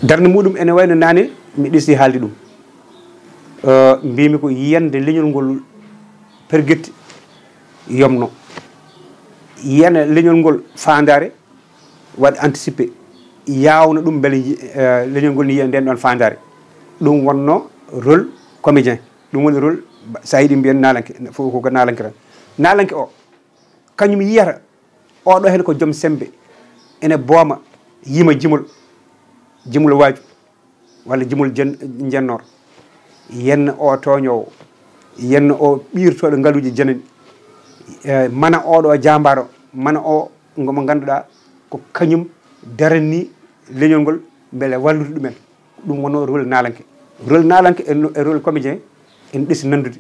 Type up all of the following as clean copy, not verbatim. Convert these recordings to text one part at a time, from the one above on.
darde muɗum ene wayno nane mi ɗisi haalde ɗum mbimi ko yiyande leñol ngol perguetti yomno yiyana leñol ngol fandare waɗa anticipé yawno ɗum beele leñol ngol ni yiya nden ɗon fandare ɗum wonno rôle comédien ɗum woni rôle sa yiiɗi mbiyen nalanke fof koko nalanke tan nalanke o kañum yiyata oɗo hen ko joom sembe ene booma yima jimol waaju walla jimol jennor yenna o toñowo yenna o ɓirtoɗo ngaaluji janani mana oɗo jambaro mana o ngomo ganduɗa ko kañum darani leñol ngol beele wallude ɗumen ɗum wono rôle nalanke e rôle comédien en ɗesi nandude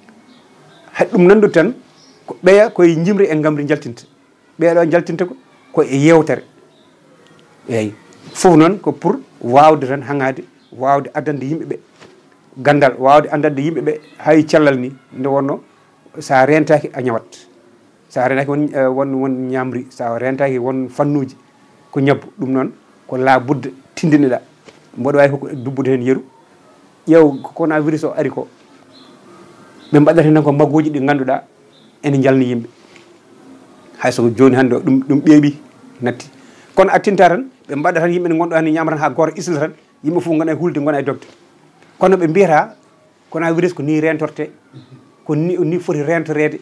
hay ɗum nandude tan ko ɓeya koye jimri e gamri jaltinta ɓeeɗo jaltinta ko koye yewtere eyyi fof noon ko pour wawde tan hangade wawde addande yimɓeɓe gandal wawde andande yimɓeɓe hay cellal ni nde wonno sa rentaki a ñawat sa rentaki won ñamri sa rentaki won fannuji ko ñabbu ɗum noon ko la budde tindineɗa mboɗo wawi koko dubbude hen yeeru ƴeew coronavirus o ari ko ɓe mbaɗata hen ko maggoji ɗi ganduɗa ene jalni yimɓe hay soko joni hande o ɗum ɓeeɓi natti kono a tinta tan ɓe mbaɗa tan yimɓe ne gonɗo hande ñamata ha goto isla tan yimɓe fof gona e hulde gona e dogde kono ɓe mbiyata coronavirus ko ni rentorte ko ni foti rentorede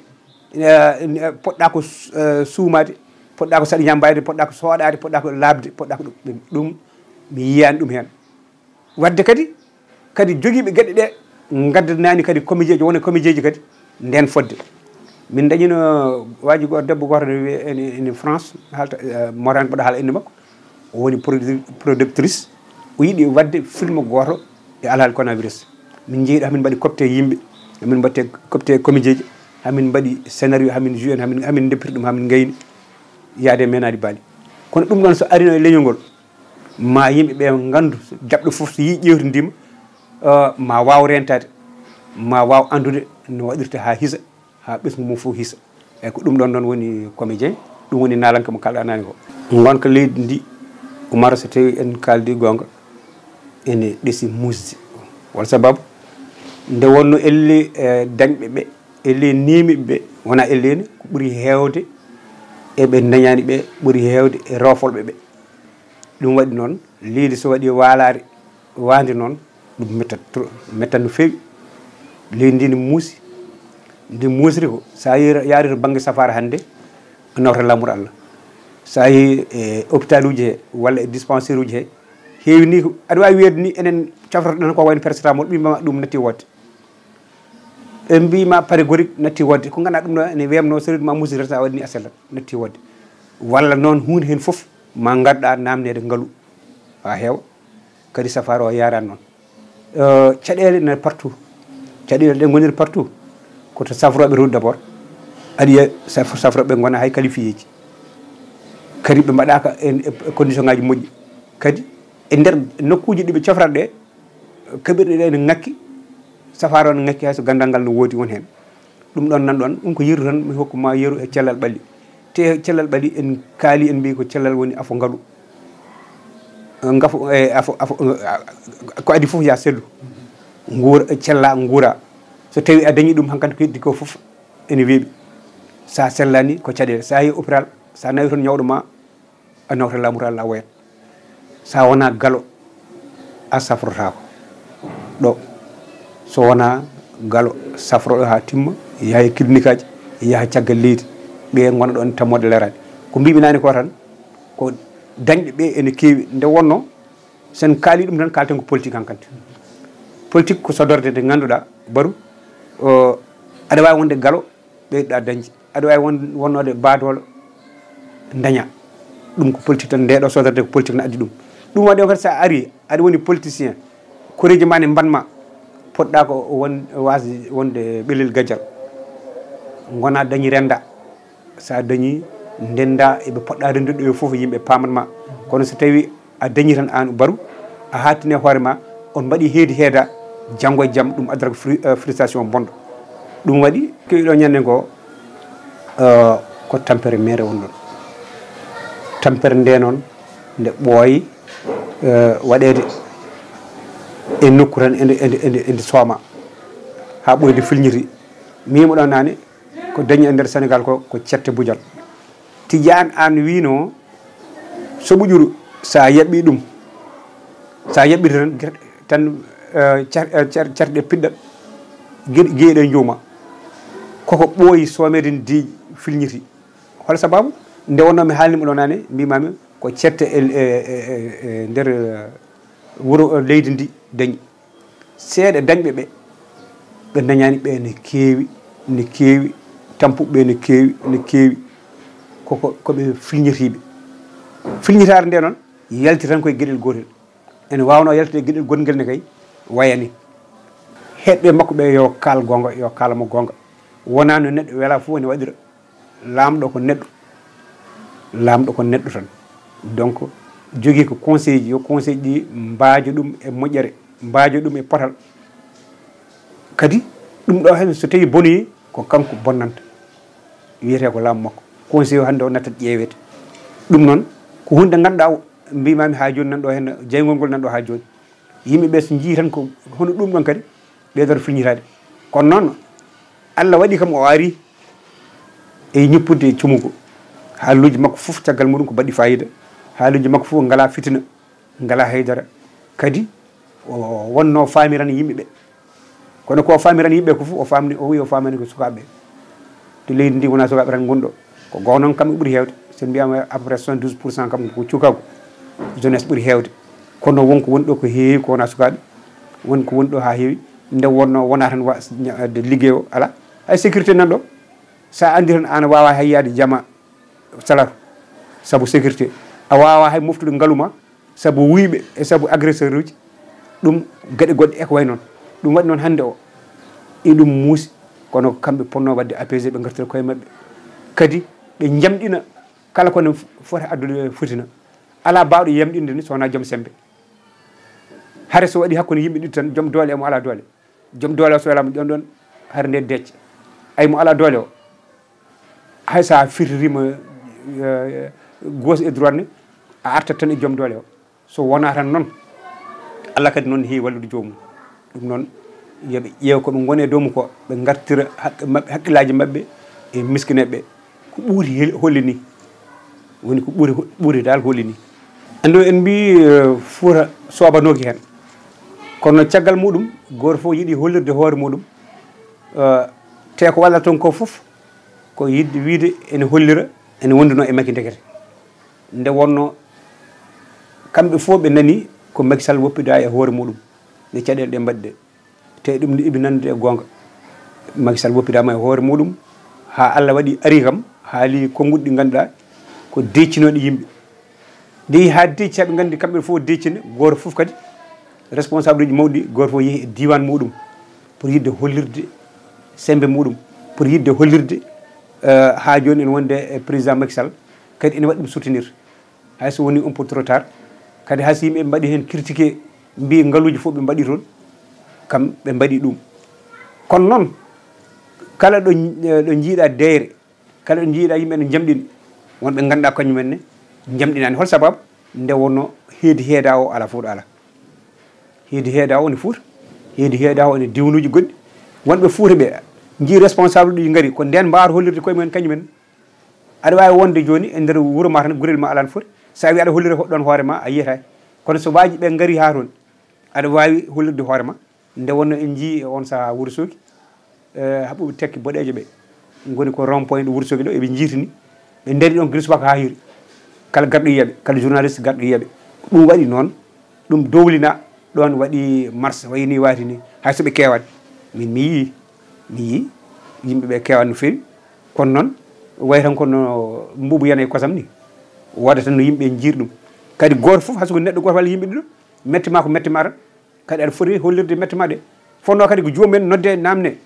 poɗɗa ko suumade poɗɗa ko saɗi ñambayde poɗɗa ko soɗade poɗɗa ko labde poɗɗa ko ɗum mi yiyani ɗum hen wadde kadi joguiɓe gueɗe ɗe gaddanani kadi comédie ji wona comédie ji kadi nden fodde min dañino waji goto debbo goto ene France haalta morane mbaɗa haala inde makko o woni productrice o yiiɗi wadde film goto e alhaali coronavirus min jeeyiɗo hamin mbaɗi copte yimɓe hamin mbatte copte comédie ji hamin mbaɗi scénario hamin joué hamin deppiri ɗum hamin gayni yaade menade baali kono ɗum ɗon so arino e leñol ngol ma yimɓeɓe gandu jaɓɗo foof so yi ƴewtidima ma waw rentade ma waw andude no waɗirta ha hiisa ha ɓesgu mum fof hiisa eyyi ko ɗum ɗon noon woni comédien ɗum woni nalanka mo kalɗa nani ko gonka leydi ndi Oumar so tawi en kaldi gonga ene ɗesi musde wal sababu nde wonno elle dañɓeɓe elle nemiɓeɓe wona ellene ko ɓuuri hewde eɓe dañani ɓe ɓuuri hewde e rofolɓe ɓe ɗum waɗi noon leydi so waɗi walare wande noon ɗum mettat no fewi leydi ndi ne muusi ndi muusri ko sa yaari to banggue safara hande a nawta lamour Allah sa yeehi e hôpital uji he walla e dispensaire uji he heewi ni ko aɗa wawi wiyede ni enen cafrotoɗen ko wayno paracetamol ɓima ɗum natti wodde ɓe mbima parégorique natti wodde ko ganduɗa ɗum ɗo ene wemno so reeduma musirata sa waɗi ni a sellat natti wodde walla noon hunde hen foof ma garɗa namdede ngaalu ha heewa kadi safara o yarani noon caɗele ne partout caɗele ɗe goniri partout koto safroɓe rewde d' abord aɗa yiya safroɓe gona hay qualifié ji kadi ɓe mbaɗaka e condition ngaji moƴƴi kadi e nder nokkuji ɗiɓe cofrata ɗe kaɓirɗe ɗe ne ngakki safara o ne ngakki hayso gandal ngal no woodi won hen ɗum ɗon nan ɗon ɗum ko yeru tan mi hokkuma yeru e cellal ɓalli te cellal ɓalli en kaali en mbi ko cellal woni afo ngaalu ngafo ko adi foof ya sellu cella guura so tawi a dañi ɗum hankkadi ko heddi ko foof ene weeɓi sa sellani ko caɗele sa yeehi hôpital sa nawi toon ñawɗo ma a nawta lamour Allah a woyat sa wona galo a safrotako ɗo so wona galo safroɗo ha timma yaha e clinique aji yaha caggal leydi ɓe gona ɗon tammode leraɗe ko mbimi nani ko tan ko dañɓe ɓe ene kewi nde wonno sen kaali ɗum tan kalten ko politique hankkadi politique ko sodorde nde ganduɗa baru aɗa wawi wonde galo ɓeyɗa dañde aɗa wawi wonnode baadolo daña ɗum ko politique tan ndeɗo sodorde ko politique ne addi ɗum ɗum waɗi o kadi sa ari aɗa woni politicien koreji ma ne mbanma poɗɗa ko wasde wonde ɓelel gajjal gona dañi renda sa dañi ndenda eɓe poɗɗa rendude ɓe foof yimɓe pamanma kono so tawi a dañi tan an baru a hattine hoore ma on mbaɗi heedi heeda janggo e jaam ɗum addata ko frustration bonɗo ɗum waɗi kewiɗo ñande ko ko tampere mere wonɗon tampere nde noon nde ɓooyi waɗede e nokku tan ende sooma ha ɓoyde filñiri mimo ɗon nane ko dañi e nder Sénégal ko cette bujal Tidiane an wino so ɓuƴuru sa yaɓɓi ɗum sa yaɓɓiri tan carɗe piɗɗat gueɗe jooma koko ɓooyi soomede deeƴi filñiti hol sababu nde wonno mi haalnima ɗo nane mbimami ko cette e nder wuro leydi ndi dañi seeɗa dañɓe ɓe dañani ɓe ne keewi tampuɓe ne keewi koɓe filñitiɓe filñitare nde noon yalti tan koye gueɗel gotel ene wawno yaltide gueɗel gonguel ne kay wayani heɓɓe makko ɓe yo kaal gonga yo kaalamo gonga wona no neɗɗo wela fof ne waɗira lamɗo ko neɗɗo tan donc jogui ko conseil ji yo conseil ɗi mbaajo ɗum e moƴƴere mbaajo ɗum e potal kadi ɗum ɗo hen so tawi bonoyi ko kanko bonnanta wiyete ko laamu makko conseil o hande o nattat ƴeewete ɗum noon ko hunde ganduɗa mbimami ha joni nanɗo hen jeygol ngol nanɗo ha joni yimɓeɓe so jii tan ko hono ɗum ɗon kadi ɓeydata filñitade kono noon Allah waɗi kam o ari e ñippudde cumugo haaluji makko foof caggal muɗum ko baɗɗi fayida haaluji makko foof ngala fitina ngala haydara kadi o wonno famiran yimɓeɓe kono ko famiran yimɓe ko foof o wi o famani ko sukaɓeɓe to leydi ndi wona sukaɓe tan gonɗo ko gow noon kamɓe ɓuuri hewde sen mbiyama à peu près 72% kam ko cukagu jeunesse ɓuuri hewde kono wonko woni ɗo ko heewi ko wona sukaɓe wonko woni ɗo ha heewi nde wonno wona tan de liggey o ala hay sécurité nan ɗo sa andi tan an wawa hay yaade jama salatu saabu sécurité a wawa hay moftude ngaluma saabu wuyɓe e saabu agresseur uji ɗum gueɗe goɗɗe eko way noon ɗum waɗi noon hande o e ɗum muusi kono kamɓe ponno wadde apaisé ɓe gartira koye mabɓe kadi ɓe jamɗina kala kone foti addude fitina ala bawɗo yamɗinde ni sowona joom sembe hare so waɗi hakkude yimɓe ɗiɗi tan joom doole e mo ala doole joom doole o so welama ɗon hare nde decce ay mo ala doole o hay sa firtirima gauche et droite ni a artat tan e joom doole o so wona tan noon Allah kadi noon heewi wallude jomum ɗum noon yooɓe ƴeew koɓe goni e dow ko ɓe gartira haqqillaji mabɓe e miskineɓe ko ɓuuri holli ni woni ko ɓuuri dal holli ni andi en mbi Fouta sobanoki hen kono caggal muɗum goto fof yiiɗi hollirde hoore muɗum te ko wallata ton ko foof ko yidde wiide ene hollira ene wonduno e Macky ndekete nde wonno kamɓe fof ɓe nani ko Macky Sall woppida e hoore muɗum nde caɗele ɗe mbaɗi ɗe te ɗum ne ibi nande e gonga Macky Sall woppidama e hoore muɗum ha Allah waɗi ari kam haali konguɗi ɗi ganduɗa ko deccinoɗe yimɓe nde ha decci haɓe gandi kamɓe fof deccine goto foof kadi responsable uji mawɗi goto fof yeehi e diwan muɗum pour yidde hollirde sembe muɗum pour yidde hollirde ha joni en wonde e président Macky Sall kadi ene waɗi ɗum soutenir hay so woni un peu trop tard kadi hayso yimɓe mbaɗi hen critiqué mbi ngaluji fof ɓe mbaɗi toon kam ɓe mbaɗi ɗum kono noon kala ɗo jiiɗa deyre kala ɗo jiiɗa yimɓe ne jamɗini wonɓe ganduɗa kañumen ne jamɗinani hol sababu nde wonno heedi heeda o ala Fouta ala heedi heeda o ne Fouta heedi heeda o ene diwnuji goɗɗi wonɓe Fouta ɓe jii responsable ɗi gaari ko nden mbawa hollirde koye mumen kañumen aɗa wawi wonde joni e nder wuuro ma tan gurel ma ala no foti sa wi aɗa hollira ɗon hoore ma a yiyata kono so waji ɓe gaari ha toon aɗa wawi hollirde hoore ma nde wonno en jii on saaha Wourossogui haɓuɓe tekki boɗejo ɓe goni ko rond point ɗo Wourossogui ɗo eɓe jiitini ɓe daari ɗon guila subaka ha hiiri kala garɗo yiyaɓe kala journaliste garɗo yiyaɓe ɗum waɗi noon ɗum dowlina ɗon waɗi marche wayni wati ni hay soɓe kewani min mi yii yimɓeɓe kewani no fewi kono noon way tan kono mbubu yana e kosam ni woda tan no yimɓe jiir ɗum kadi goto foof hayso ko neɗɗo goto walla yimɓe ɗiɗo metti ma ko metti ma tan kadi aɗa foti hollirde metti ma ɗe fonno kadi ko jomumen nodde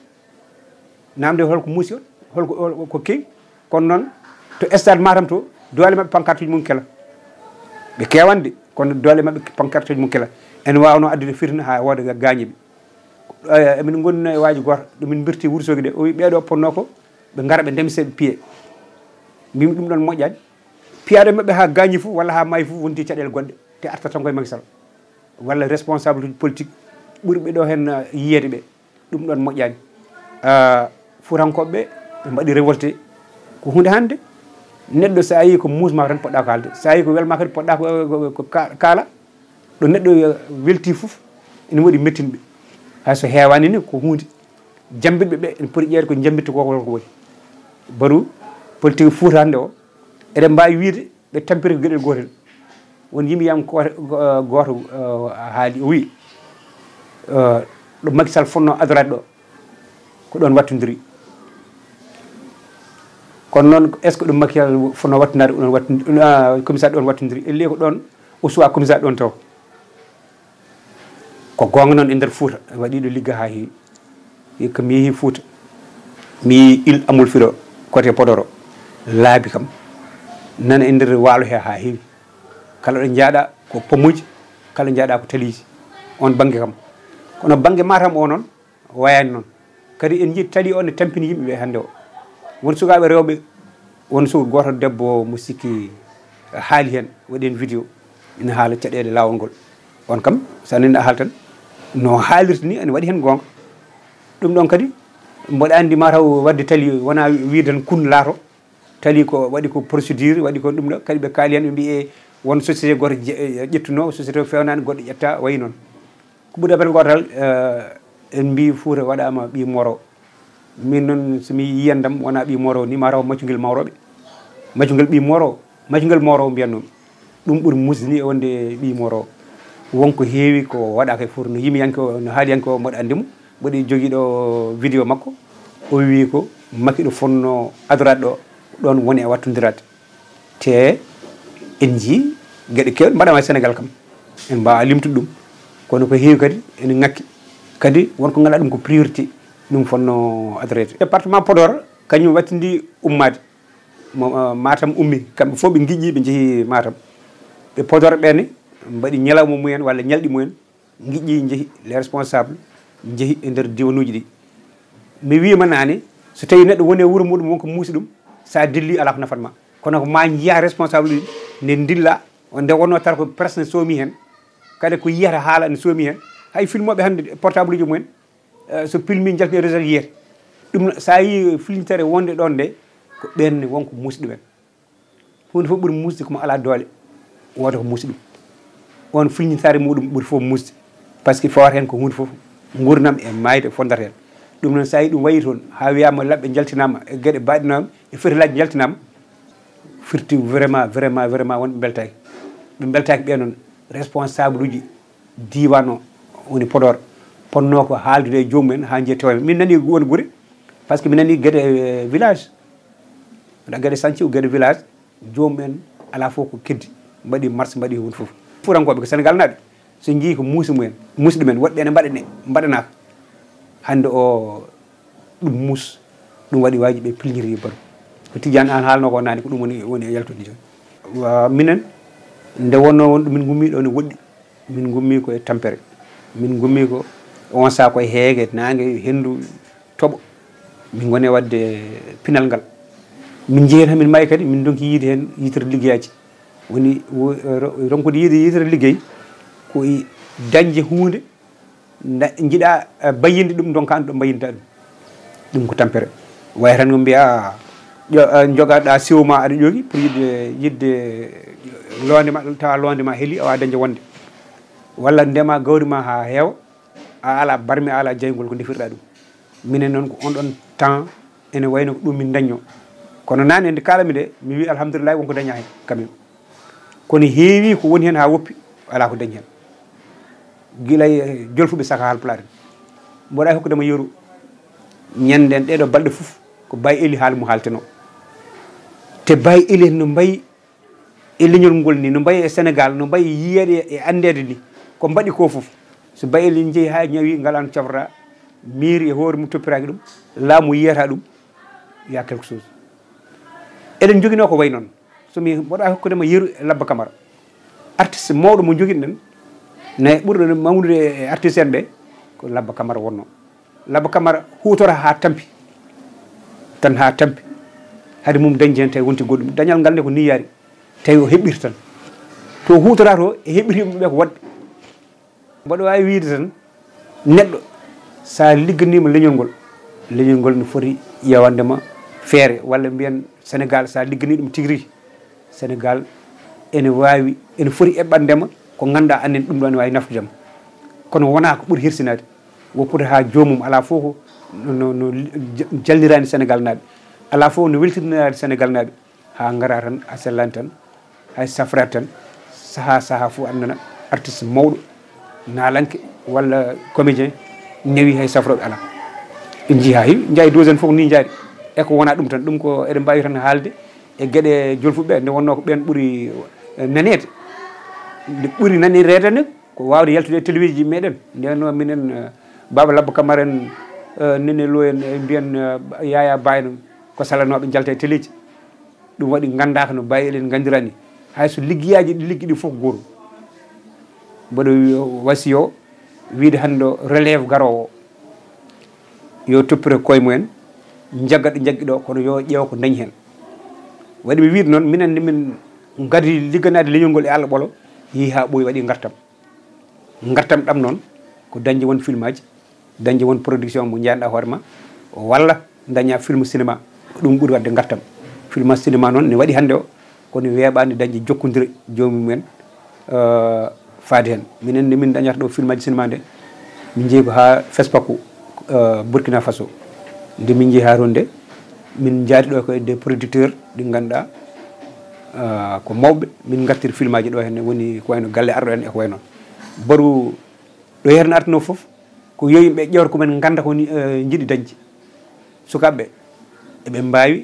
namde holko muusi on holko kewi kono noon to stade Matam to doole mabɓe pancarte uji mum kela ɓe kewande kono doole mabɓe pancarte uji mum kela ene wawno addude fitna ha woda gañeɓe emin gonno e waji goto ɗomin birti Wourossogui de o wi ɓeɗo ponno ko ɓe gara ɓe ndemseɓe piye mbimi ɗum ɗon moƴƴani piyaɗe mabɓe ha gañi foof walla ha maayi foof wonti caɗele gonɗe te arta tan koye Macky Sall walla responsable politique ɓurɓe ɗo hen yiyede ɓe ɗum ɗon moƴƴani fuurankoɓe ɓe mbaɗi révolté ko hunde hande neɗɗo sa yi ko muusma tan poɗɗa ko haalde sa yi ko welma kadi poɗɗa ko kaala ɗo neɗɗo welti foof ene waɗi mettinɓe hayso heewani ni ko hunde jambitɓe ɓe ene poti ƴeede ko jambitta ko woni baru politique Fouta hande o eɗen mbawi wiide ɓe tampiri ko gueɗel gotel won yimɓe yam goto haali o wi ɗo Macky Sall fonno adorade ɗo ko ɗon wattodiri kono noon est ce que ɗum Macky Sall fonno wattodare ɗon commissaire ɗon wattodiri elle ko ɗon o suwa commissaire ɗon taw ko gonga noon e nder Fouta waɗiɗo ligga ha heewi ko mi yeehi Fouta mi yi il amul firo côté Podor laabi kam nana e nder waalo he ha heewi kala ɗo jaaɗa ko pommuji kala jaaɗa ko taliji on banggue kam kono banggue Matam o noon wayani noon kadi en jii tali o ne tampini yimɓeɓe hande o won sukaɓe rewɓe won suka goto debbo mo sikki haali hen waɗi vidéo ina haala caɗele lawol ngol on kam sa nani a haal tan no haalirta ni ene waɗi hen gonga ɗum ɗon kadi mboɗa andi mataw wadde tali wona wiidan kun laato tali ko waɗi ko procédure waɗi ko ɗum ɗo kadi ɓe kaali hen ɓe mbi won société goto ƴettuno société fewnani goɗɗo ƴetta wayi noon ko ɓuuri apel gotal en mbi Fouta waɗama ɓi moro min noon somi yiyandam wona ɓi moro ni mataw maccugel mawroɓe maccugel ɓi moro maccugel moro mbiyannomi ɗum ɓuuri musni e wonde ɓi moro wonko heewi ko waɗaka e Fouta no yimiyanke no haaliyanke o mboɗo andimo mboɗi joguiɗo vidéo makko o wi ko Macky ɗo fonno adorade ɗo ɗon woni e wattodirade te en jii gueɗe kewɗe mbaɗama e Sénégal kam en mbawa limtude ɗum kono ko heewi kadi ene ngakki kadi wonko ganduɗa ɗum ko priorité ɗum fonno adorede département Podor kañum wattidi ummade Matam ummi kamɓe fof ɓe guiƴƴi ɓe jeehi Matam ɓe Podor ɓene mbaɗi ñalawma mumen walla ñalɗi mumen guiƴƴi jeehi les responsables jeehi e nder diwanuji ɗi mi wima nane so tawi neɗɗo woni e wuuro muɗum wonko muusi ɗum sa dilli ala ko nafatma kono ko ma jiiya responsable ɗi nde dilla nde wonno tara ko presque soomi hen kadi ko yiyata haala ne soomi hen hay filmoɓe hande portable uji mumen so filmi jalti résultat yiyete ɗum sa yi filmitere wonde ɗon nde ko ɓenne wonko muusi ɗumen hunde fof ɓuuri musde komo ala doole woda ko muusi ɗum on filmitare muɗum ɓuuri fof musde par ce que fawata hen ko hunde fof gurdam e mayde fondata hen ɗum noon sa yi ɗum wayi toon ha wiyama labɓe jaltinama e gueɗe baɗinama e fetilaji jaltinama firti vraiment wonɓe beltaki ɓe beltaki ɓe noon responsable uji diwan o woni Podor ponno ko haaldude e jomumen ha jettewa min nani won guure par ce que min nani gueɗe village waɗa gueɗe santhi gueɗe village jomumen ala fof ko keddi mbaɗi marche mbaɗi hunde foof fuurankoɓe ko Sénégal naaɓe so jii ko muusi mumen muusi ɗumen woɗɓe ene mbaɗane mbaɗanaka hande o ɗum muus ɗum waɗi waji ɓe pilñiri baru ko Tidiane an haalno ko nani ko ɗum woni e yaltude joni minen nde wonno won ɗo min gummi ɗo ne woɗɗi min gummi ko e Tampere min gummi ko on saaha koye heege nangue hendu tooɓo min goni wadde pinal ngal min jeehi hen min maayi kadi min donki yiide hen yitere liggueyaji woni ronkude yiide yitere ligguey ko dañde hunde jiiɗa bayinde ɗum donka ɗo bayinta ɗum ko Tampere way tan ko mbiya jogaɗa siwo ma aɗa ƴogi pour yidde londema tawa londema heeli awa dañde wonde walla ndema gawri ma ha heewa a ala barmi a ala jaygol ko defirɗa ɗum minen noon ko on ɗon temps ene wayno ko ɗum min dañño kono nane nde kalami de mi wi alhamdulillah wonko daña hen quand même kono heewi ko woni hen ha woppi ala ko dañi hen guilay jolfuɓe saka haalpulaar mboɗa hokkudema yeeru ñanden ɗeɗo balɗe foof ko Baye Eli haala mo haalteno te Baye Eli no mbayi e leñol ngol ni no mbayi e Sénégal no mbayi yiyede e andede ni ko mbaɗi ko foof so Baye Eli jeeyi ha ñawi ngalano cafrata miiri e hoore mum toppiraki ɗum laamu yiyata ɗum ya quelque chose eɗen joguino ko way noon somi mboɗa hokkudema yeeru e Labba Camara artiste mawɗo mo joguiɗen ne ɓurɗo mawnude e artiste en ɓe ko Labba Camara wonno Labba Camara hutora ha tampi tan ha tampi hade mum dañde hen tawi wonti goɗɗum dañal ngal nde ko niyari tawi o heɓɓiri tan to hutora to e heɓirimo ɓe ko wadde mboɗo wawi wiide tan neɗɗo sa ligganima leñol ngol ne foti ƴewandema feere walla mbiyen Sénégal sa liggani ɗum tigui rigui Sénégal ene foti eɓɓandema ko ganduɗa annen ɗum ɗo ne wawi nafdudema kono wona ko ɓuuri hirsinade woppata ha jomum ala fof ko no jallirani Sénégal naaɓe ala fof no weltirinade Sénégal naaɓe ha gara tan a sellani tan hay safrade tan saaha fof andana artiste mawɗo nalanke walla comédien newi hay safroɓe ala en jii ha heewi jayi dose en fof ni jaari e ko wona ɗum tan ɗum ko eɗen mbawi tan haalde e gueɗe jolfuɓeɓe nde wonno ko ɓen ɓuuri nanede nde ɓuuri nanirede ne ko wawde yaltude e télévision meɗen nden minen Baba Labba Camara en Nene Lo en mbiyen Yaya Bayno ko salanoɓe jalta e téléji ɗum waɗi gandaka no mbawi eɗen gandirani hayso ligguiyaji ɗi liggi ɗi foof goto mboɗo wasiyo wiide hande relève garowo yo toppire koye mumen jagga ɗo jaggui ɗo kono yo ƴeewa ko dañi hen waɗi mi wiide noon minen nde min gadi ligganade leñol ngol e Allah ɓolo yeehi ha ɓooyi waɗi gartam ɗam noon ko dañde won film aji dañde won production mo jeyanɗa hoorema walla daña film cinéma ɗum ɓuuri wadde gartam film cinéma noon ne waɗi hande o kono weeɓani dañde jokkodire jomumen faade hen minen nde min dañata ɗo film aji cinéma nde min jeeyi ko ha Fespaco Burkina Faso nde min jeeyi ha toon nde min jaari ɗo ko des producteurs ɗi ganduɗa ko mawɓe min gartiri film aji ɗo henne woni ko wayno galle arɗo en e ko way noon baru ɗo yerno artano foof ko yo yimɓe ƴewta komin ganda ko jiiɗi dañde sukaɓeɓe eɓe mbawi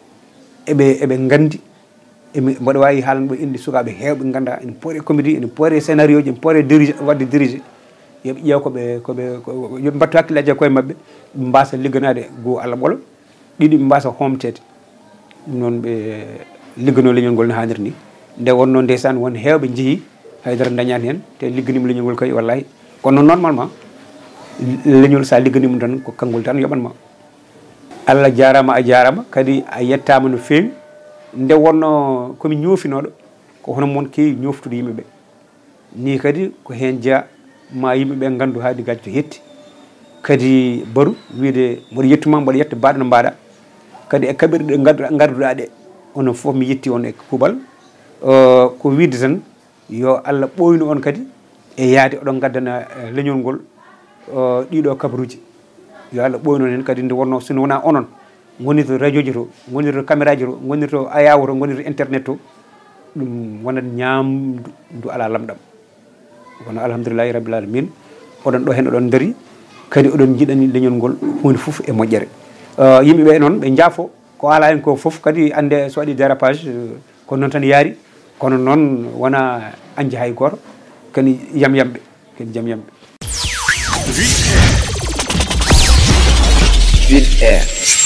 eɓe gandi mboɗo wawi haalano ɗo inde sukaɓe hewɓe ganda ene poore comédie ene poore scénario ji ene poore wadde dirigé yoɓe ƴeew koɓe yoɓe mbattu hakkillaji e koye mabɓe ɓe mbasa ligganade go Allah ɓolo ɗiɗi ɓe mbasa homtede ɗum noon ɓe liggano leñol ngol no hanniri ni nde wonno ndeysan won hewɓe jeehi haydara dañani hen te ligganima leñol ngol kay wallahi kono normalement leñol sa ligganima tan ko kanngol tan yoɓanma Allah jarama a jarama kadi a yettama no fewi nde wonno komi ñoofinoɗo ko hono moon kewi ñoftude yimɓeɓe ni kadi ko hen jeeya ma yimɓeɓe gandu Hady Gadio to yetti kadi baru wiide mboɗo yettuma mboɗo yetta mbaɗo no mbaɗa kadi e kaɓirɗe garduɗa ɗe onon foof mi yetti on e kuuɓal ko wiide tan yo Allah ɓoynu on kadi e yaade oɗon gaddana leñol ngol ɗiɗo kabaruji yo Allah ɓoynu on hen kadi nde wonno sino wona onon gonirto radio ji to gonirto caméra ji to gonirto ayawo to gonirto internet to ɗum wonat ñamdu ndu ala lamɗam kono alhamdulillahi rabbil alamin oɗon ɗo hen oɗon daari kadi oɗon jiiɗani leñol ngol hunde foof e moƴƴere yimɓeɓe noon ɓe jaafo ko ala hen ko foof kadi ande so waɗi dérapage ko noon tan yaari kono noon wona anje hay goto kadi jaam yamɓe WINNDERE